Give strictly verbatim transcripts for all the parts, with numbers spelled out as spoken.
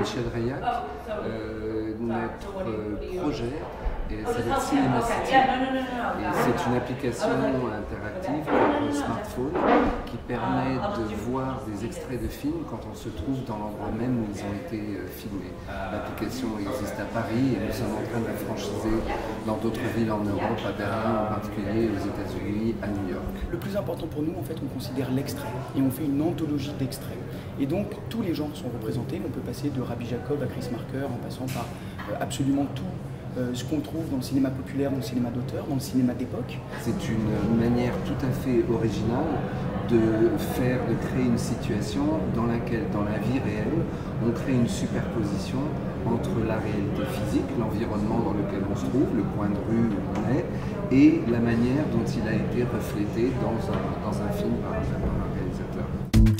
Michel Reillac. Euh, notre projet s'appelle Cinema City et c'est une application interactive pour smartphone qui permet de voir des extraits de films quand on se trouve dans l'endroit même où ils ont été filmés. L'application existe à Paris et nous sommes en train de la franchiser dans d'autres villes en Europe, à Berlin en particulier, aux États-Unis, à New York. Le plus important pour nous, en fait, on considère l'extrait et on fait une anthologie d'extraits. Et donc, tous les genres sont représentés. On peut passer de Rabbi Jacob à Chris Marker en passant par euh, absolument tout euh, ce qu'on trouve dans le cinéma populaire, dans le cinéma d'auteur, dans le cinéma d'époque. C'est une manière tout à fait originale de faire, de créer une situation dans laquelle, dans la vie réelle, on crée une superposition entre la réalité physique, l'environnement dans lequel on se trouve, le coin de rue où on est, et la manière dont il a été reflété dans un, dans un film par un, par un réalisateur.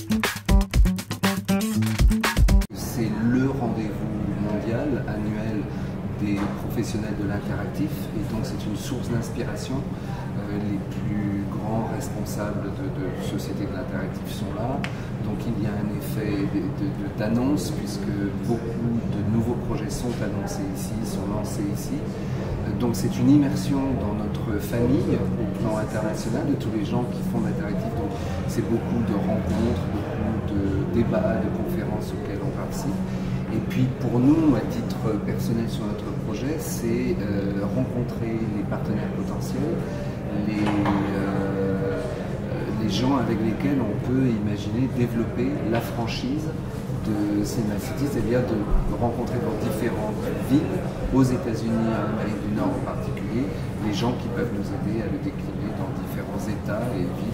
C'est le rendez-vous mondial annuel des professionnels de l'interactif et donc c'est une source d'inspiration. Euh, les plus grands responsables de, de sociétés de l'interactif sont là, donc il y a un effet d'annonce puisque beaucoup de nouveaux projets sont annoncés ici, sont lancés ici. Euh, donc c'est une immersion dans notre famille au plan international de tous les gens qui font l'interactif. Donc c'est beaucoup de rencontres, beaucoup de débats, de conférences auxquelles on participe. Et puis pour nous, à titre personnel sur notre projet, c'est euh, rencontrer les partenaires potentiels, les, euh, les gens avec lesquels on peut imaginer développer la franchise de Cinema City, c'est-à-dire de rencontrer dans différentes villes, aux États-Unis, en Amérique du Nord en particulier, les gens qui peuvent nous aider à le décliner dans différents États et villes.